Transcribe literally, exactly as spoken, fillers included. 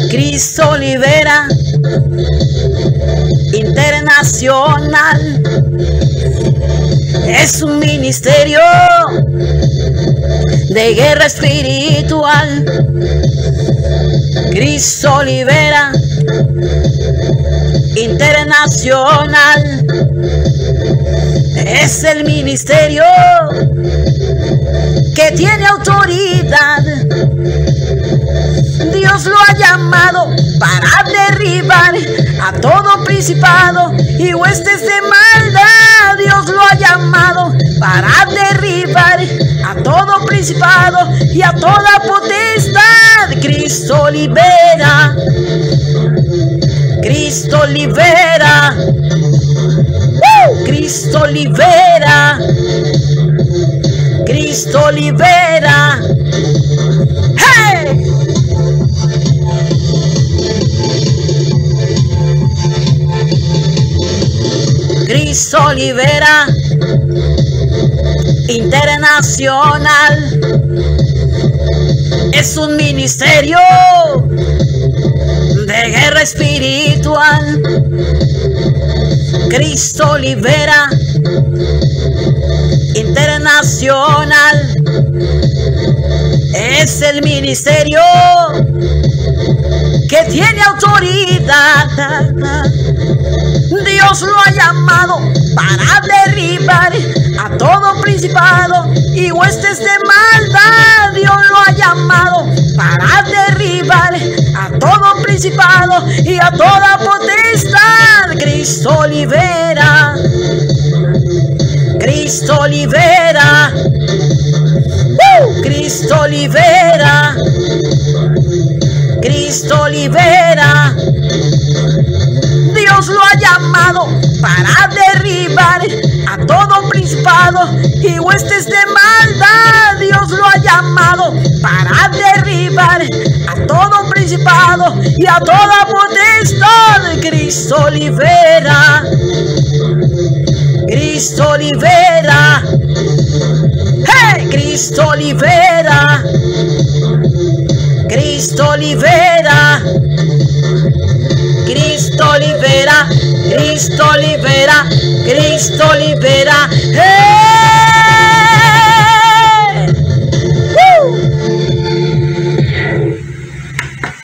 Cristo libera internacional. Es un ministerio de guerra espiritual. Cristo libera internacional. Es el ministerio que tiene autoridad. Dios lo ha llamado para derribar a todo principado y huestes de maldad. Dios lo ha llamado para derribar a todo principado y a toda potestad. Cristo libera. Cristo libera. ¡Uh! Cristo libera. Cristo libera. ¡Hey! Cristo libera internacional. Es un ministerio de guerra espiritual. Cristo libera internacional. Es el ministerio que tiene autoridad. Dios lo ha llamado para derribar a todo principado y huestes de maldad. Dios lo ha llamado para derribar a todo principado y a toda potestad. Cristo libera. Cristo libera. ¡Uh! Cristo libera. Cristo libera. Dios lo ha llamado para derribar a todo principado y huestes de maldad. Dios lo ha llamado para derribar a todo principado y a toda potestad. Cristo libera. Cristo libera. ¡Hey! Cristo libera. Cristo libera. Cristo libera. Cristo libera. Cristo libera. ¡Hey!